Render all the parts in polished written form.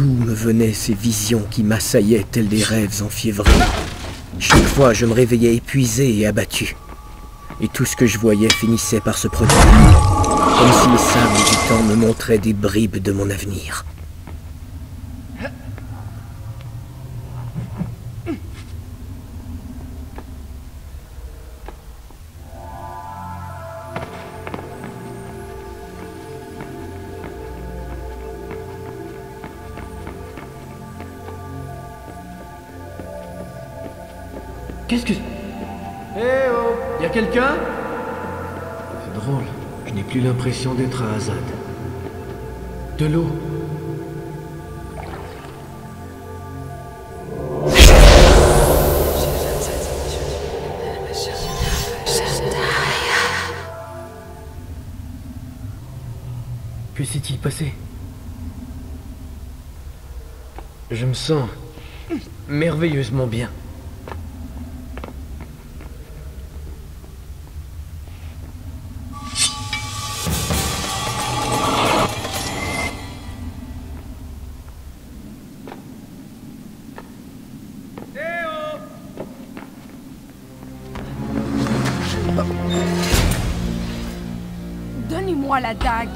D'où me venaient ces visions qui m'assaillaient tels des rêves enfiévrés? Chaque fois, je me réveillais épuisé et abattu. Et tout ce que je voyais finissait par se produire. Comme si les sables du temps me montraient des bribes de mon avenir. Qu'est-ce que... Eh oh, y'a quelqu'un? C'est drôle, je n'ai plus l'impression d'être à Azad. De l'eau. Que s'est-il passé? Je me sens merveilleusement bien. Donnez-moi la dague.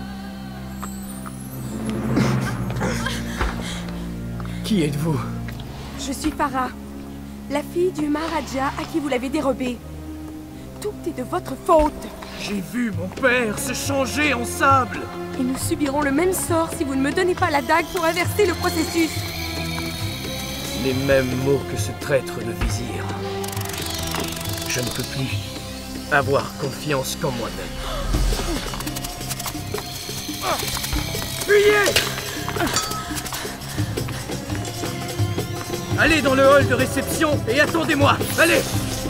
Qui êtes-vous? Je suis Farah, la fille du Maharaja à qui vous l'avez dérobée. Tout est de votre faute. J'ai vu mon père se changer en sable. Et nous subirons le même sort si vous ne me donnez pas la dague pour inverser le processus. Les mêmes mots que ce traître de vizir. Je ne peux plus avoir confiance qu'en moi-même. Fuyez! Allez dans le hall de réception et attendez-moi. Allez!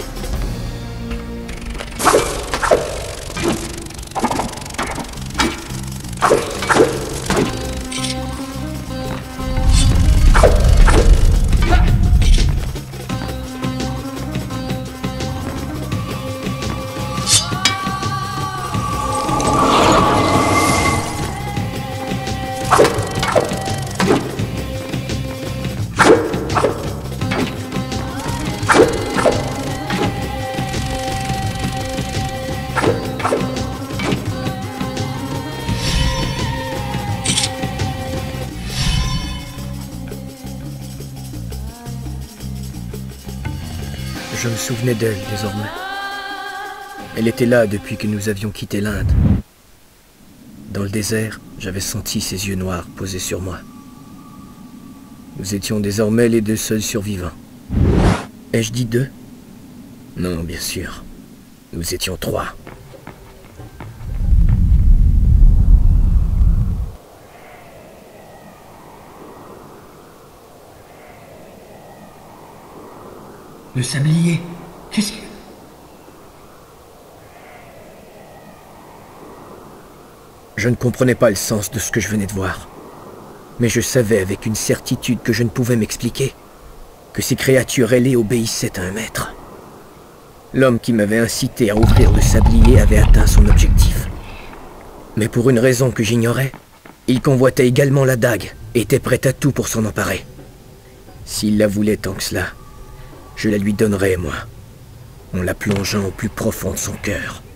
Je me souvenais d'elle désormais. Elle était là depuis que nous avions quitté l'Inde. Dans le désert, j'avais senti ses yeux noirs posés sur moi. Nous étions désormais les deux seuls survivants. Ai-je dit deux? Non, bien sûr. Nous étions trois. Le sablier. Qu'est-ce que... Je ne comprenais pas le sens de ce que je venais de voir. Mais je savais avec une certitude que je ne pouvais m'expliquer que ces créatures ailées obéissaient à un maître. L'homme qui m'avait incité à ouvrir le sablier avait atteint son objectif. Mais pour une raison que j'ignorais, il convoitait également la dague et était prêt à tout pour s'en emparer. S'il la voulait tant que cela, je la lui donnerais, moi, en la plongeant au plus profond de son cœur.